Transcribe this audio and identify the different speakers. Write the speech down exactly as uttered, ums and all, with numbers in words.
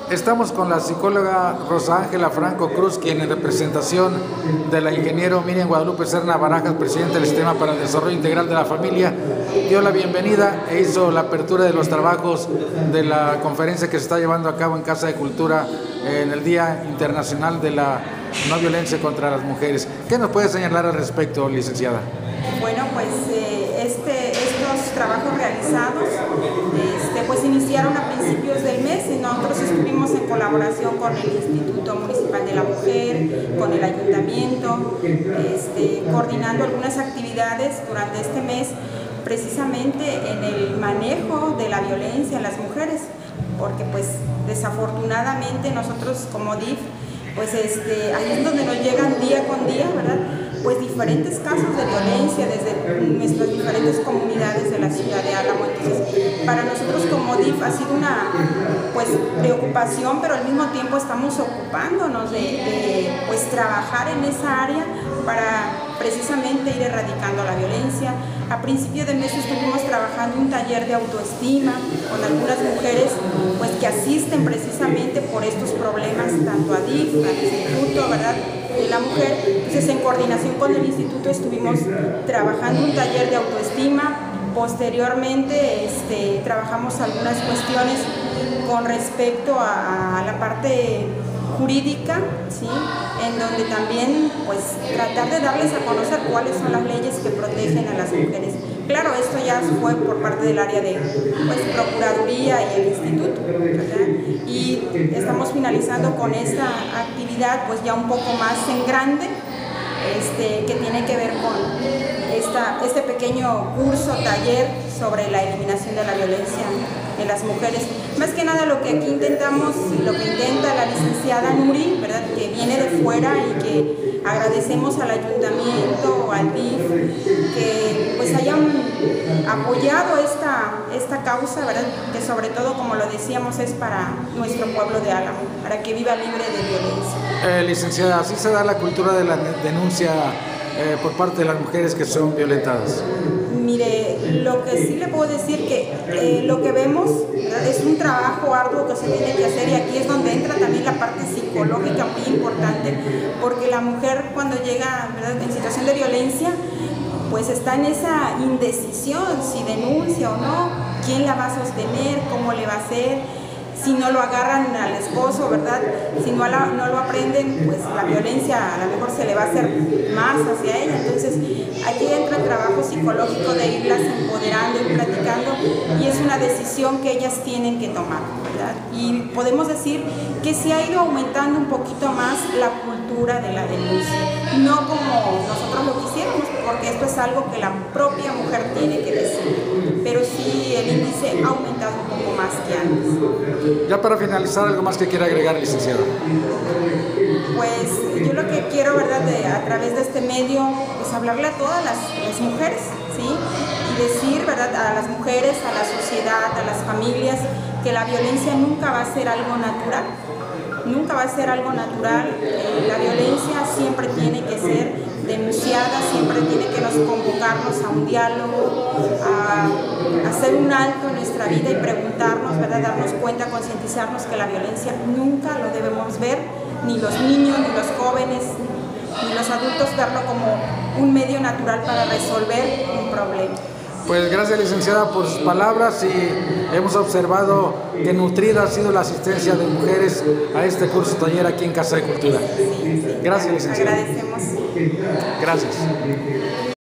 Speaker 1: Estamos con la psicóloga Rosa Ángela Franco Cruz, quien en representación de la ingeniero Miriam Guadalupe Serna Barajas, presidente del Sistema para el Desarrollo Integral de la Familia, dio la bienvenida e hizo la apertura de los trabajos de la conferencia que se está llevando a cabo en Casa de Cultura en el Día Internacional de la No Violencia contra las Mujeres. ¿Qué nos puede señalar al respecto, licenciada?
Speaker 2: Bueno, pues eh, este, estos trabajos realizados este, pues iniciaron a principios del mes y nosotros estuvimos en colaboración con el Instituto Municipal de la Mujer, con el Ayuntamiento, este, coordinando algunas actividades durante este mes precisamente en el manejo de la violencia en las mujeres, porque pues desafortunadamente nosotros como D I F, pues este, ahí es donde nos llegan día con día, ¿verdad? Pues diferentes casos de violencia desde nuestras diferentes comunidades de la ciudad de Álamo. Entonces, para nosotros como D I F ha sido una pues, preocupación, pero al mismo tiempo estamos ocupándonos de, de pues, trabajar en esa área para precisamente ir erradicando la violencia. A principio de mes estuvimos trabajando un taller de autoestima con algunas mujeres pues, que asisten precisamente por estos problemas, tanto a D I F, al Instituto, ¿verdad?, de la Mujer. Entonces, en coordinación con el Instituto estuvimos trabajando un taller de autoestima. Posteriormente este, trabajamos algunas cuestiones con respecto a, a la parte jurídica, ¿sí?, en donde también pues tratar de darles a conocer cuáles son las leyes que protegen a las mujeres. Claro, esto ya fue por parte del área de pues, Procuraduría y el Instituto, ¿verdad? Y estamos finalizando con esta actividad pues ya un poco más en grande, este, que tiene que ver con esta, este pequeño curso, taller sobre la eliminación de la violencia en las mujeres. Más que nada lo que aquí intentamos, lo que intenta la licenciada Nuri, ¿verdad?, que viene de fuera y que agradecemos al ayuntamiento, al D I F, que pues hayan apoyado esta, esta causa, ¿verdad?, que sobre todo, como lo decíamos, es para nuestro pueblo de Álamo, para que viva libre de violencia.
Speaker 1: Eh, licenciada, ¿así se da la cultura de la denuncia eh, por parte de las mujeres que son violentadas?
Speaker 2: Mire, lo que sí le puedo decir que eh, lo que vemos, ¿verdad?, es un trabajo arduo que se tiene que hacer, y aquí es donde entra también la parte psicológica muy importante, porque la mujer cuando llega, ¿verdad?, en situación de violencia, pues está en esa indecisión, si denuncia o no, quién la va a sostener, cómo le va a hacer. Si no lo agarran al esposo, ¿verdad?, si no, la, no lo aprenden, pues la violencia a lo mejor se le va a hacer más hacia ella. Entonces, aquí entra el trabajo psicológico de irlas empoderando y platicando, y es una decisión que ellas tienen que tomar, ¿verdad? Y podemos decir que se ha ido aumentando un poquito más la cultura de la denuncia, no como nosotros lo quisiéramos, porque esto es algo que la propia mujer tiene que decir, pero sí el índice ha aumentado un poco más que antes.
Speaker 1: Ya para finalizar, ¿algo más que quiera agregar, licenciada?
Speaker 2: Pues yo lo que quiero, ¿verdad?, de, a través de este medio, pues hablarle a todas las, las mujeres, ¿sí?, y decir, ¿verdad?, a las mujeres, a la sociedad, a las familias, que la violencia nunca va a ser algo natural, nunca va a ser algo natural. Eh, la violencia siempre tiene que ser denunciada, siempre tiene que nos convocarnos a un diálogo, a, a hacer un alto en nuestra vida y preguntarnos, ¿verdad?, darnos cuenta, concientizarnos que la violencia nunca lo debemos ver, ni los niños, ni los jóvenes, ni los adultos, verlo como un medio natural para resolver un problema.
Speaker 1: Pues gracias, licenciada, por sus palabras, y hemos observado que nutrida ha sido la asistencia de mujeres a este curso taller aquí en Casa de Cultura.
Speaker 2: Sí, sí.
Speaker 1: Gracias, licenciada.
Speaker 2: Agradecemos.
Speaker 1: Gracias.